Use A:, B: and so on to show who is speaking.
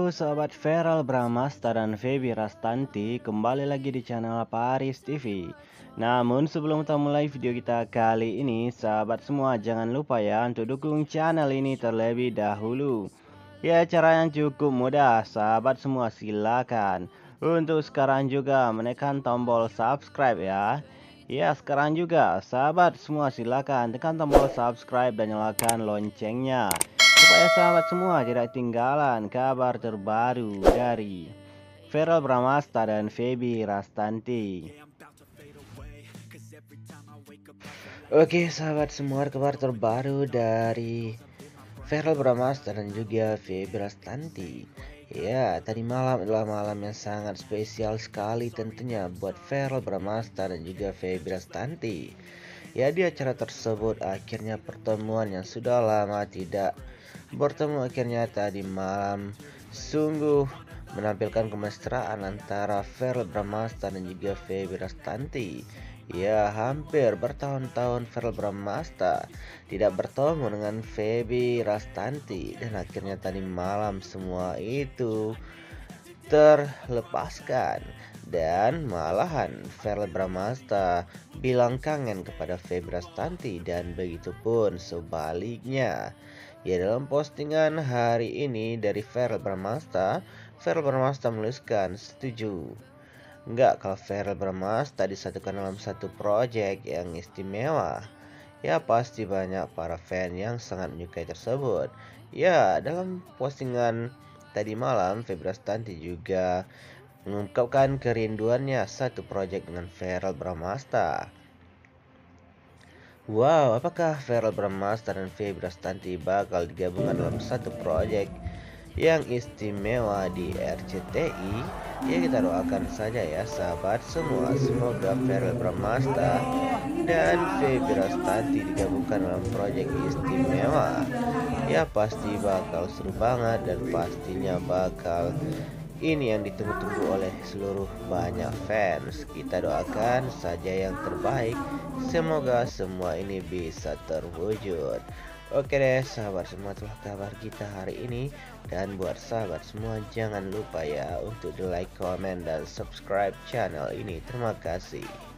A: Halo sahabat Feral Bramasta dan Feby Rastanti, kembali lagi di channel Paris TV. Namun sebelum kita mulai video kita kali ini, sahabat semua jangan lupa ya untuk dukung channel ini terlebih dahulu. Ya, cara yang cukup mudah, sahabat semua silakan untuk sekarang juga menekan tombol subscribe ya. Ya, sekarang juga sahabat semua silakan tekan tombol subscribe dan nyalakan loncengnya supaya sahabat semua tidak ketinggalan kabar terbaru dari Feral Bramasta dan Feby Rastanti. Oke sahabat semua, kabar terbaru dari Feral Bramasta dan juga Feby Rastanti. Ya, tadi malam adalah malam yang sangat spesial sekali tentunya buat Feral Bramasta dan juga Feby Rastanti. Ya, di acara tersebut akhirnya pertemuan yang sudah lama tidak bertemu akhirnya tadi malam sungguh menampilkan kemesraan antara Feral Bramasta dan juga Feby Rastanti. Ya, hampir bertahun-tahun Feral Bramasta tidak bertemu dengan Feby Rastanti, dan akhirnya tadi malam semua itu terlepaskan. Dan malahan Feral Bramasta bilang kangen kepada Feby Rastanti, dan begitu pun sebaliknya. Ya, dalam postingan hari ini dari Feral Bramasta menuliskan setuju enggak kalau Feral Bramasta disatukan dalam satu proyek yang istimewa. Ya, pasti banyak para fan yang sangat menyukai tersebut. Ya, dalam postingan tadi malam Feby Rastanti juga mengungkapkan kerinduannya satu proyek dengan Feral Bramasta. Wow, apakah Feral Bramasta dan Feby Rastanti bakal digabungkan dalam satu proyek yang istimewa di RCTI? Ya, kita doakan saja ya sahabat semua, semoga Feral Bramasta dan Feby Rastanti digabungkan dalam proyek istimewa. Ya, pasti bakal seru banget dan pastinya bakal ini yang ditunggu-tunggu oleh seluruh banyak fans. Kita doakan saja yang terbaik, semoga semua ini bisa terwujud. Oke deh sahabat semua, itulah kabar kita hari ini. Dan buat sahabat semua jangan lupa ya untuk di like, comment, dan subscribe channel ini. Terima kasih.